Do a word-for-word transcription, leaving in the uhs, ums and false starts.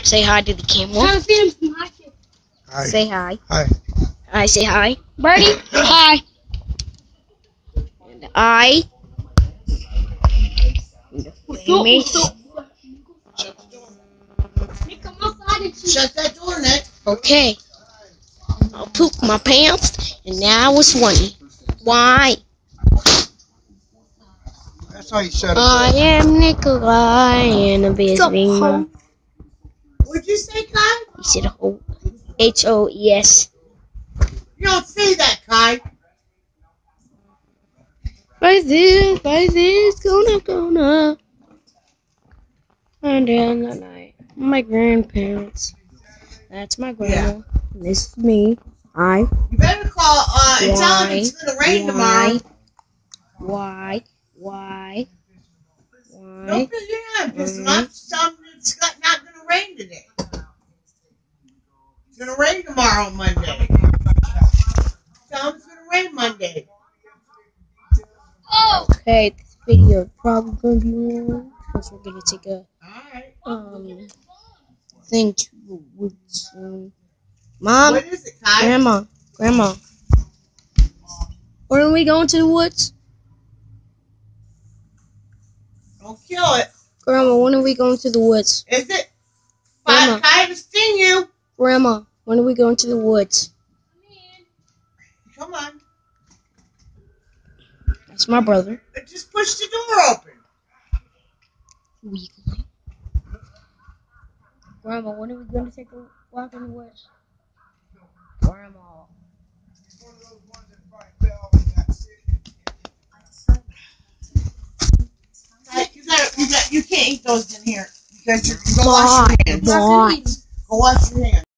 Say hi to the camera. Hi. Say hi. Hi. I say hi. Birdie, hi. And I. And the famous. Shut that door, Nick. Okay. I'll poop my pants, and now it's funny. Why? That's how you shut it. I am Nikolai and a Bisbee. What'd you say, Kai? He said ho. H O E S. You don't say that, Kai. By this, by this, gonna, gonna. And then the night. My grandparents. That's my grandma. And this is me. I. You better call uh, and tell them it's gonna rain tomorrow. Why? Why? Why? Don't put your hand piss them off. Just tell them it's not gonna rain today. It's gonna rain tomorrow, Monday. Tell them it's gonna rain Monday. Okay, this video is probably gonna be long because we're gonna take a Alright. um thing to the woods soon. Mom, What is it, Kai? Grandma, Grandma, when are we going to the woods? Don't kill it. Grandma, when are we going to the woods? Is it? Grandma. Kai haven't seen you. Grandma, when are we going to the woods? Come on. That's my brother. Just push the door open. Weakling. Grandma, when are we going to take a walk in the woods? Grandma. You got, you got, you can't eat those in here because you go wash Why? your hands. Why? Go wash your hands.